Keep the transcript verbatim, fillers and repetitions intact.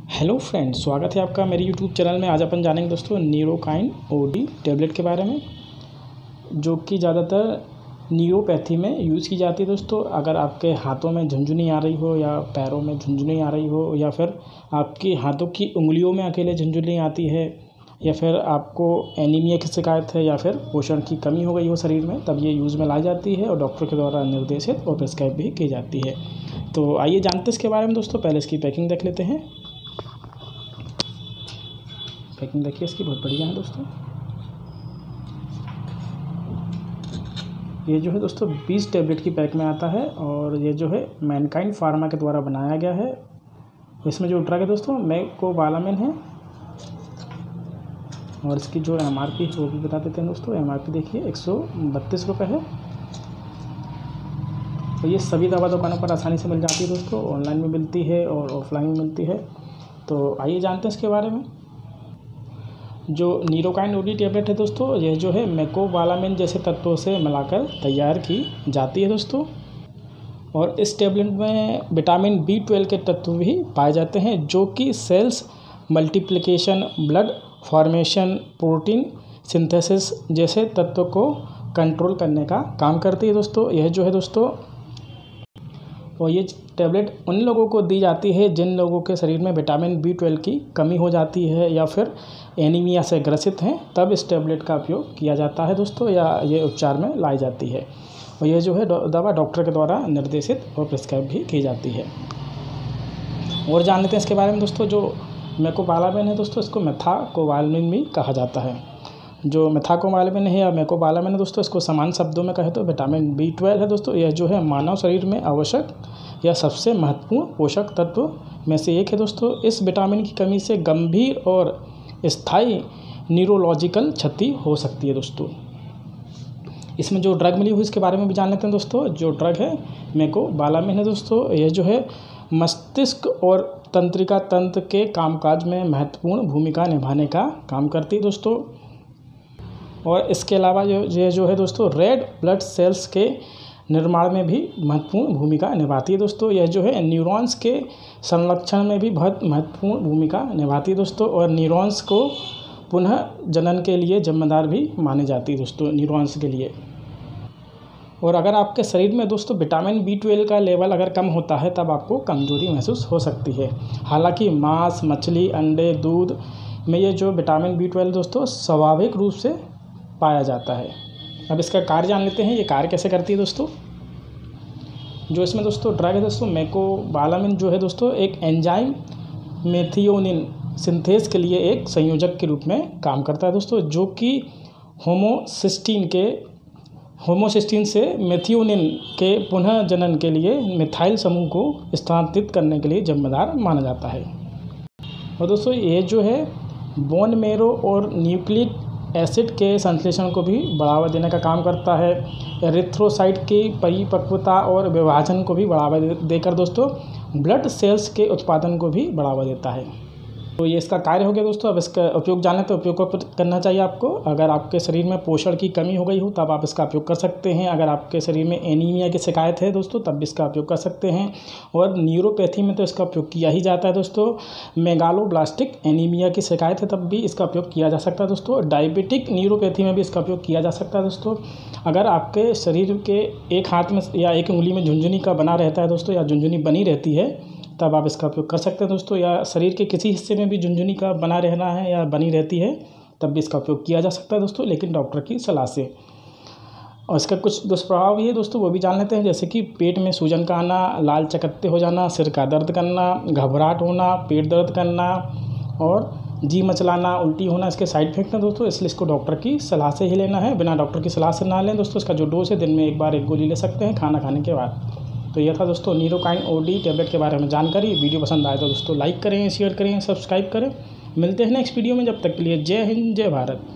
Hello friends, स्वागत है आपका मेरे यूट्यूब चैनल में। आज अपन जानेंगे दोस्तों न्यूरोकाइन ओडी टैबलेट के बारे में, जो कि ज़्यादातर न्यूरोपैथी में यूज़ की जाती है दोस्तों। अगर आपके हाथों में झुनझुनी आ रही हो या पैरों में झुनझुनी आ रही हो, या फिर आपकी हाथों की उंगलियों में अकेले झुनझुनी आती है, या फिर आपको एनीमिया की शिकायत है, या फिर पोषण की कमी हो गई हो शरीर में, तब ये यूज़ में लाई जाती है और डॉक्टर के द्वारा निर्देशित और प्रिस्क्राइब भी की जाती है। तो आइए जानते हैं इसके बारे में दोस्तों। पहले इसकी पैकिंग देख लेते हैं। पैकिंग देखिए इसकी बहुत बढ़िया है दोस्तों। ये जो है दोस्तों बीस टैबलेट की पैक में आता है और ये जो है मैनकाइंड फार्मा के द्वारा बनाया गया है। इसमें जो ड्रग है दोस्तों मेकोबालामिन है और इसकी जो एम आर पी है वो भी बता देते हैं दोस्तों। एम आर पी देखिए एक सौ बत्तीस रुपये है और ये सभी दवा दुकानों पर आसानी से मिल जाती है दोस्तों। ऑनलाइन में मिलती है और ऑफलाइन में मिलती है। तो आइए जानते हैं इसके बारे में। जो न्यूरोकाइन ओडी टैबलेट है दोस्तों, यह जो है मेकोबालामिन जैसे तत्वों से मिलाकर तैयार की जाती है दोस्तों। और इस टैबलेट में विटामिन बी ट्वेल्व के तत्व भी पाए जाते हैं, जो कि cells multiplication, blood formation, protein synthesis जैसे तत्वों को कंट्रोल करने का काम करती है दोस्तों। यह जो है दोस्तों, और ये टैबलेट उन लोगों को दी जाती है जिन लोगों के शरीर में विटामिन बी ट्वेल्व की कमी हो जाती है या फिर एनीमिया से ग्रसित हैं, तब इस टैबलेट का उपयोग किया जाता है दोस्तों, या ये उपचार में लाई जाती है। और ये जो है दवा डॉक्टर के द्वारा निर्देशित और प्रिस्क्राइब भी की जाती है। और जान लेते हैं इसके बारे में दोस्तों। जो मेकोबालामिन है दोस्तों, इसको मेथाकोबालामिन भी कहा जाता है। जो मेथाकोबालामिन है या मेकोबालामिन है दोस्तों, इसको समान शब्दों में कहे तो विटामिन बी ट्वेल्व है दोस्तों। यह जो है मानव शरीर में आवश्यक या सबसे महत्वपूर्ण पोषक तत्व में से एक है दोस्तों। इस विटामिन की कमी से गंभीर और स्थायी न्यूरोलॉजिकल क्षति हो सकती है दोस्तों। इसमें जो ड्रग मिली हुई इसके बारे में भी जान लेते हैं दोस्तों। जो ड्रग है मेकोबालामिन है दोस्तों, यह जो है मस्तिष्क और तंत्रिका तंत्र के कामकाज में महत्वपूर्ण भूमिका निभाने का काम करती है दोस्तों। और इसके अलावा जो ये जो है दोस्तों रेड ब्लड सेल्स के निर्माण में भी महत्वपूर्ण भूमिका निभाती है दोस्तों। यह जो है न्यूरॉन्स के संरक्षण में भी बहुत महत्वपूर्ण भूमिका निभाती है दोस्तों। और न्यूरॉन्स को पुनः जनन के लिए जिम्मेदार भी मानी जाती है दोस्तों, न्यूरॉन्स के लिए। और अगर आपके शरीर में दोस्तों विटामिन बी ट्वेल्व का लेवल अगर कम होता है, तब आपको कमजोरी महसूस हो सकती है। हालांकि मांस, मछली, अंडे, दूध में ये जो विटामिन बी ट्वेल्व दोस्तों स्वाभाविक रूप से पाया जाता है। अब इसका कार्य जान लेते हैं। ये कार्य कैसे करती है दोस्तों। जो इसमें दोस्तों ड्रग है दोस्तों मेकोबालामिन जो है दोस्तों एक एंजाइम मेथियोनिन सिंथेज के लिए एक संयोजक के रूप में काम करता है दोस्तों, जो कि होमोसिस्टीन के होमोसिस्टीन से मेथियोनिन के पुनः जनन के लिए मिथाइल समूह को स्थानांतरित करने के लिए जिम्मेदार माना जाता है। और दोस्तों ये जो है बोन मेरो और न्यूक्लिक एसिड के संश्लेषण को भी बढ़ावा देने का काम करता है। एरिथ्रोसाइट की परिपक्वता और विभाजन को भी बढ़ावा देकर दोस्तों ब्लड सेल्स के उत्पादन को भी बढ़ावा देता है। तो ये इसका कार्य हो गया दोस्तों। अब इसका उपयोग जाने तो उपयोग को करना चाहिए आपको। अगर आपके शरीर में पोषण की कमी हो गई हो, तब आप इसका उपयोग कर सकते हैं। अगर आपके शरीर में एनीमिया की शिकायत है दोस्तों, तब भी इसका उपयोग कर सकते हैं। और न्यूरोपैथी में तो इसका उपयोग किया ही जाता है दोस्तों। मेगालोब्लास्टिक एनीमिया की शिकायत है, तब भी इसका उपयोग किया जा सकता है दोस्तों। डायबिटिक न्यूरोपैथी में भी इसका उपयोग किया जा सकता है दोस्तों। अगर आपके शरीर के एक हाथ में या एक उंगली में झुनझुनी का बना रहता है दोस्तों, या झुनझुनी बनी रहती है, तब आप इसका उपयोग कर सकते हैं दोस्तों। या शरीर के किसी हिस्से में भी झुनझुनी का बना रहना है या बनी रहती है, तब भी इसका उपयोग किया जा सकता है दोस्तों, लेकिन डॉक्टर की सलाह से। और इसका कुछ दुष्प्रभाव भी है दोस्तों, वो भी जान लेते हैं। जैसे कि पेट में सूजन का आना, लाल चकत्ते हो जाना, सिर का दर्द करना, घबराहट होना, पेट दर्द करना और जी मचलाना, उल्टी होना, इसके साइड इफेक्ट हैं दोस्तों। इसलिए इसको डॉक्टर की सलाह से ही लेना है, बिना डॉक्टर की सलाह से ना लें दोस्तों। इसका जो डोज है दिन में एक बार एक गोली ले सकते हैं खाना खाने के बाद। तो यह था दोस्तों न्यूरोकाइन ओडी टैबलेट के बारे में जानकारी। वीडियो पसंद आए तो दोस्तों लाइक करें, शेयर करें, सब्सक्राइब करें। मिलते हैं नेक्स्ट वीडियो में। जब तक के लिए जय हिंद, जय भारत।